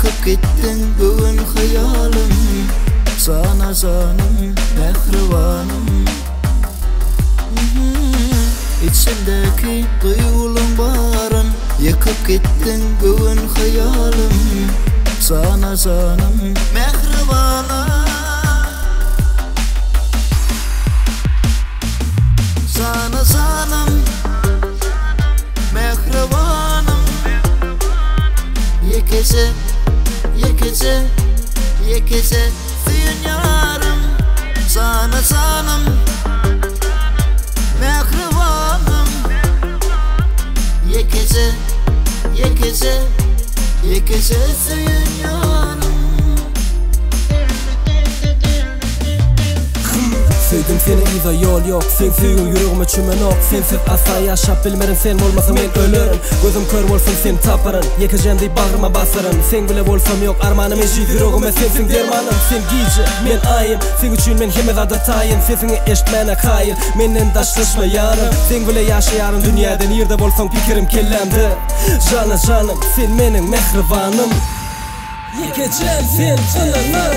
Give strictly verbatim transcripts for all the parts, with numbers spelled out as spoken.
yakıp gittin bugün hayalim. Sana canım, mehribanım. İçimdeki duyulun barın yakıp gittin bugün hayalim. Sana canım, mehribanım. Sana canım, mehribanım. Yekece, yekece, yekece Suyun yarım. Sana canım, mehribanım. Yekece, yekece, yekece suyun yarım. Sevdim seni iyi da yol yok. Sen sevgin yüreğime çümen ok. Sensiz asla yaşap bilmerim, sen olmasa ben ölürüm. Gözüm kör olsun sen taparın. Yekeceğim deyip bağrıma basarın. Sen bile olsam yok armanım eşit yüreğime sensin dermanım. Sen giyce, men ayım. Sen üçün men hemez adatayım. Sesini eşitmene kayır. Menden daşlaşma yarım. Sen bile yaşayarın dünyada. Nerede olsam fikirim kellemdi. Canı canım, sen benim mehribanım. Yekeceğim sen canını.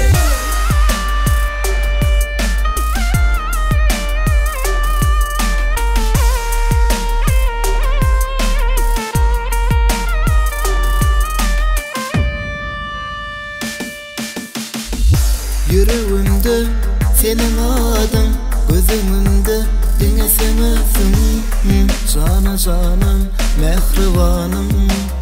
Yüreğimde senin adın, gözümümde dinlesemezsin. Sana canım, mehribanım.